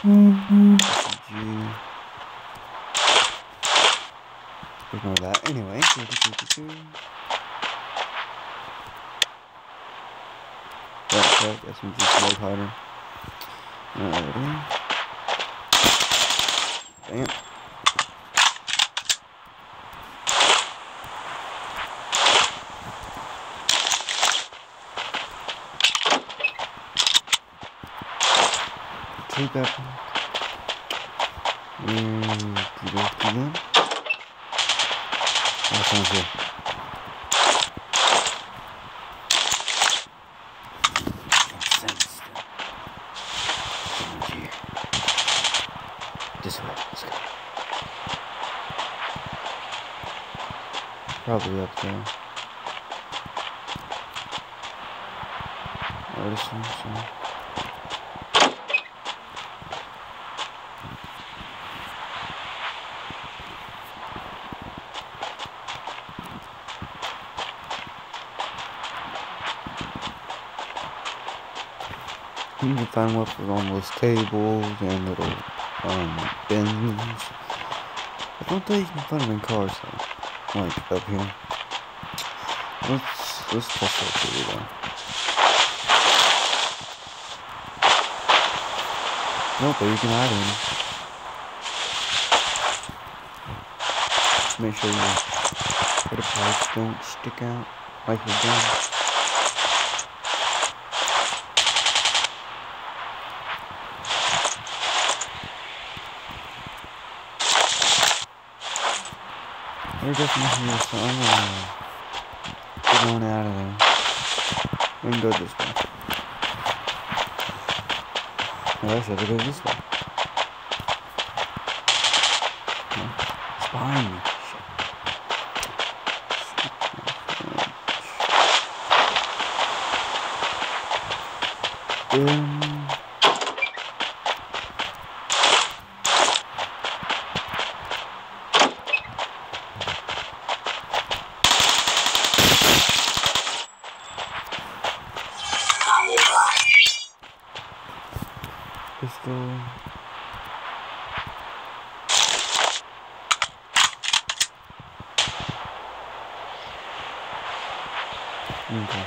SMG. Ignore that. Anyway. Backpack, SMG smoke hider. Alrighty. Damn. Take that. Then. That sounds good. This way. Let's go. Probably up there. Or this one, so. You can find weapons on those tables and little bins. I don't think you can find them in cars though. Like up here. Let's test that for you though. Nope, but you can hide in. Make sure the pipes don't stick out like you're doing. We're definitely here, so I'm gonna get on out of there. We can go this way. No, actually, I have to go this way. No, it's behind me. Pistol. Okay.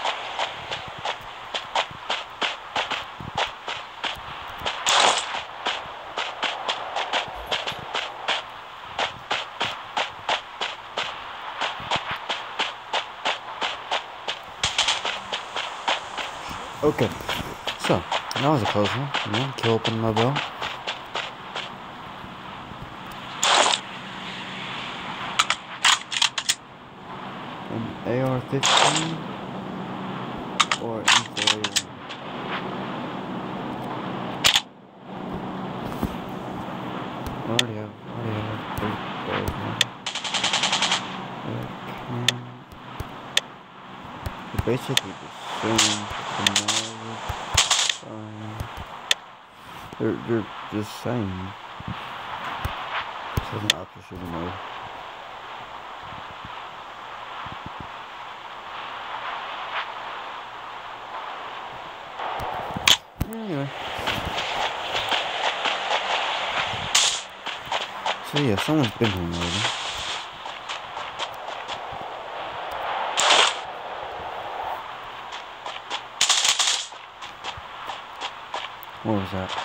Okay, so that was a close one. Kill open my belt. An AR-15 or M4A1. I already have 3 basically the same. They're just saying. This is an option shooter mode. Anyway. So yeah, someone's been here already. What was that?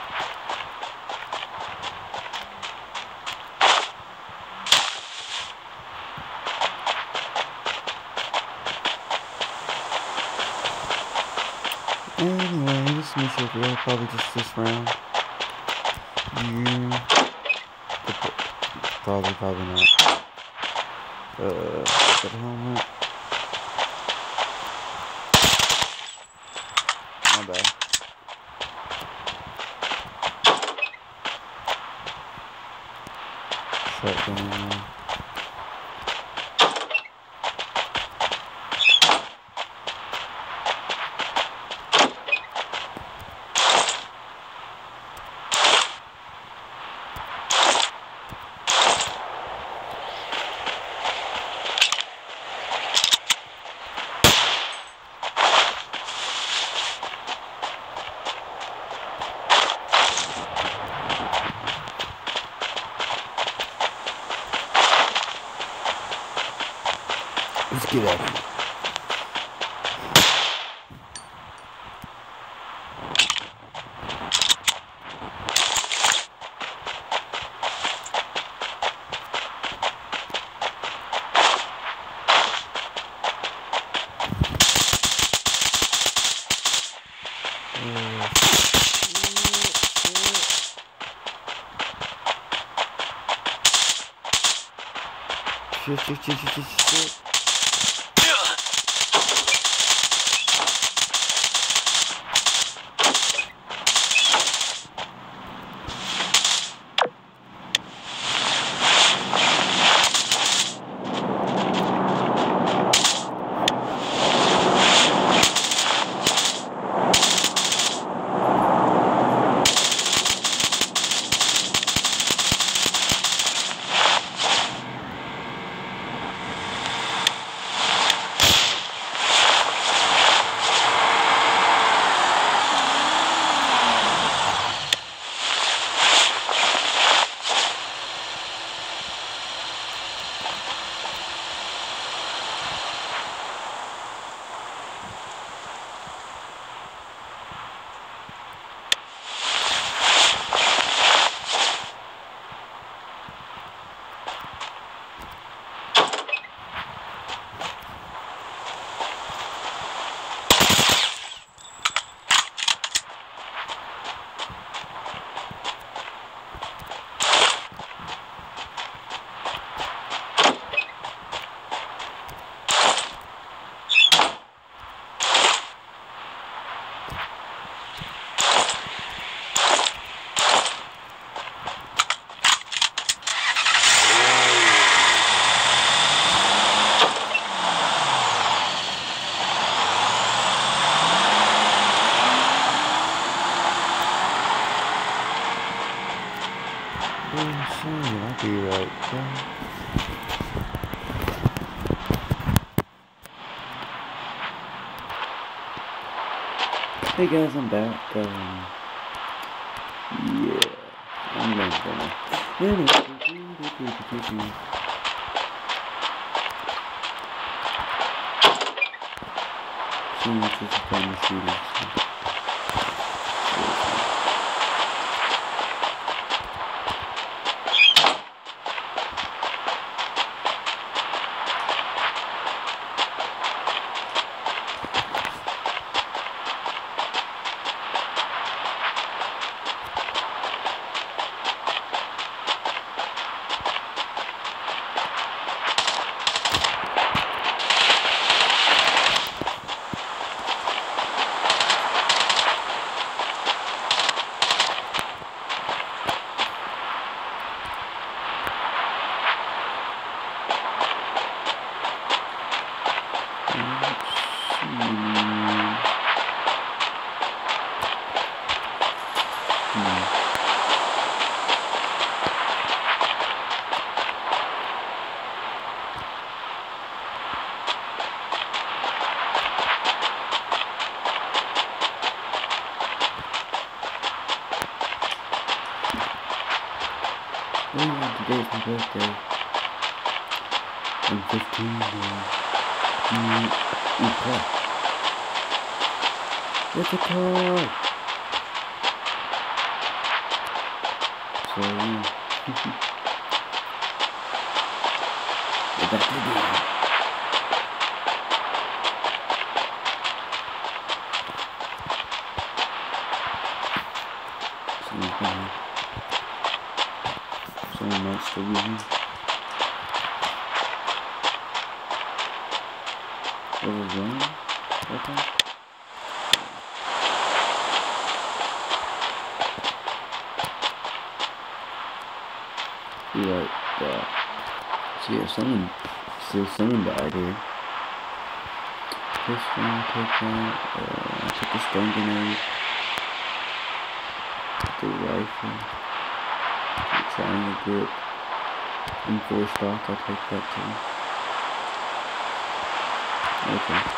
Anyway, this mission will probably just this round. Probably not. Get the helmet. My bad. Shotgun. Get out of here. Shit. I'll be right back. Hey guys, I'm back. Yeah, I'm gonna. So much is fun to shoot. Today's my birthday. I'm 15 and it's a car! So yeah. We're back again. Someone might still be here. Overrun? Okay. Be right back. So yeah, someone died here. This one, take that. Take the stun grenade. The rifle. The triangle grip. And 4 stock, I'll take that too. Okay.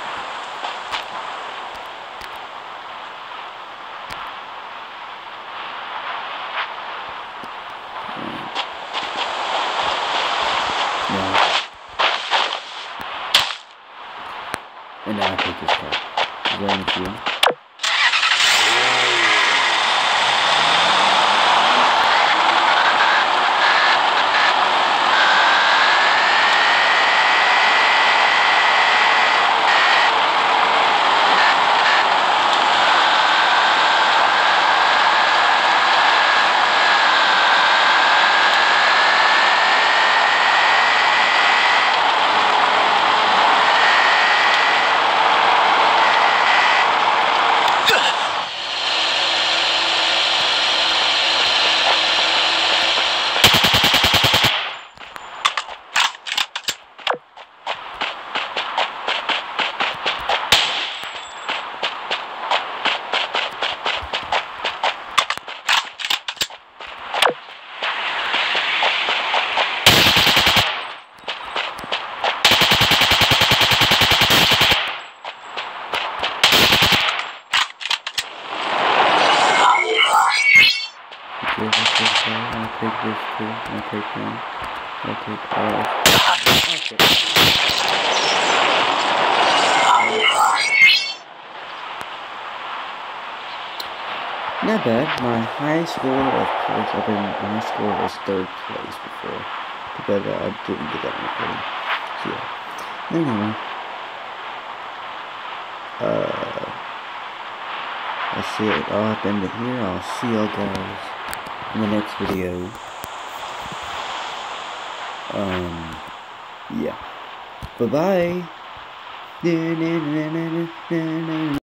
take this too. I'll take them. I'll take all. Not bad. My high score, of course, my score was 3rd place before. Too bad that I didn't get that recording. So yeah. Anyway. That's it. I'll have to end it here. I'll see y'all guys in the next video. Yeah. Bye-bye.